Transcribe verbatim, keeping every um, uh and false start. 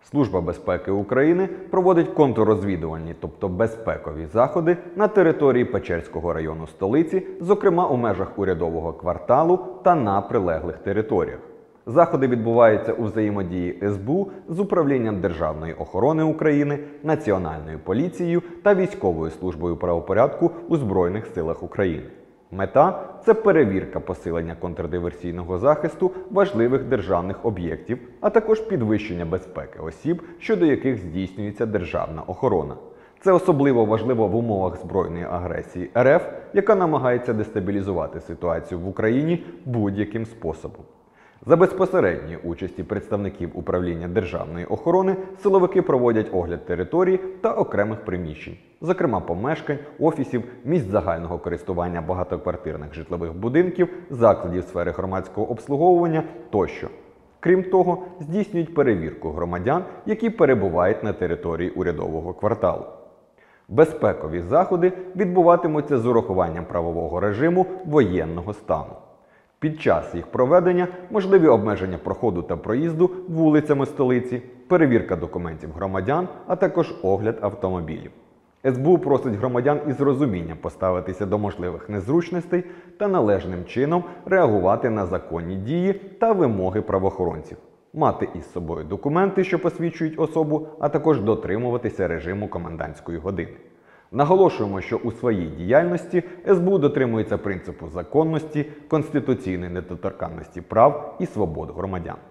Служба безпеки України проводить контррозвідувальні, тобто безпекові заходи на території Печерського району столиці, зокрема у межах урядового кварталу та на прилеглих територіях. Заходи відбуваються у взаємодії ес бе у з Управлінням Державної охорони України, Національною поліцією та Військовою службою правопорядку у Збройних силах України. Мета – це перевірка посилення контрдиверсійного захисту важливих державних об'єктів, а також підвищення безпеки осіб, щодо яких здійснюється державна охорона. Це особливо важливо в умовах збройної агресії ер еф, яка намагається дестабілізувати ситуацію в Україні будь-яким способом. За безпосередньої участі представників Управління державної охорони силовики проводять огляд територій та окремих приміщень, зокрема помешкань, офісів, місць загального користування багатоквартирних житлових будинків, закладів сфери громадського обслуговування тощо. Крім того, здійснюють перевірку громадян, які перебувають на території урядового кварталу. Безпекові заходи відбуватимуться з урахуванням правового режиму воєнного стану. Під час їх проведення можливі обмеження проходу та проїзду вулицями столиці, перевірка документів громадян, а також огляд автомобілів. ес бе у просить громадян із розумінням поставитися до можливих незручностей та належним чином реагувати на законні дії та вимоги правоохоронців, мати із собою документи, що посвідчують особу, а також дотримуватися режиму комендантської години. Наголошуємо, що у своїй діяльності ес бе у дотримується принципу законності, конституційної недоторканності прав і свобод громадян.